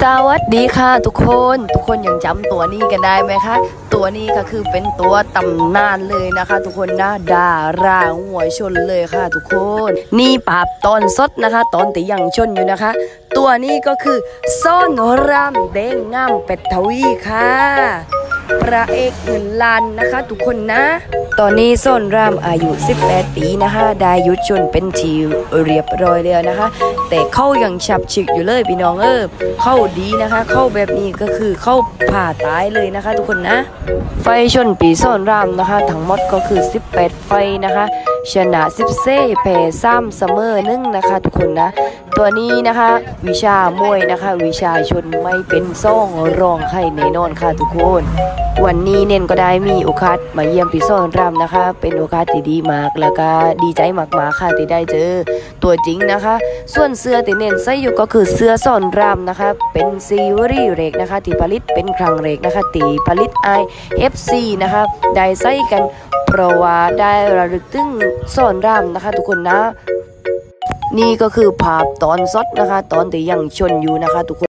สวัสดีค่ะทุกคนยังจำตัวนี้กันได้ไหมคะตัวนี้ก็คือเป็นตัวตำนานเลยนะคะทุกคนนะดาราหัวชนเลยค่ะทุกคนนี่ปราบตอนสดนะคะตอนตียังชนอยู่นะคะตัวนี้ก็คือซ่อนรำเด้งงามเป็ดทวีค่ะพระเอกเงินล้านนะคะทุกคนนะตอนนี้ซ่อนรำอายุ18 ปีนะคะได้ยุดชนเป็นทีเรียบร้อยแล้วนะคะแต่เข้ายังฉับฉึกอยู่เลยพี่น้องเข้าดีนะคะเข้าแบบนี้ก็คือเข้าผ่าตายเลยนะคะทุกคนนะไฟชนปีซ่อนรำนะคะทั้งหมดก็คือ18ไฟนะคะชนะ14แพ้3เสมอ1นะคะทุกคนนะตัวนี้นะคะวิชามวยนะคะวิชาชนไม่เป็นซ่องรองใครแน่นอนค่ะทุกคนวันนี้เน้นก็ได้มีโอกาสมาเยี่ยมพี่ซ่อนรำนะคะเป็นโอกาสที่ดีมากแล้วก็ดีใจมากๆค่ะที่ได้เจอตัวจริงนะคะส่วนเสื้อที่เน้นใส่อยู่ก็คือเสื้อซ่อนรำนะคะเป็นซีรีส์เรกนะคะที่ผลิตเป็นครั้งแรกนะคะที่ผลิต IFC นะคะได้ใส่กันเพราะว่าได้ระลึกถึงซ่อนรำนะคะทุกคนนะนี่ก็คือภาพตอนสดนะคะตอนที่ยังชนอยู่นะคะทุกคน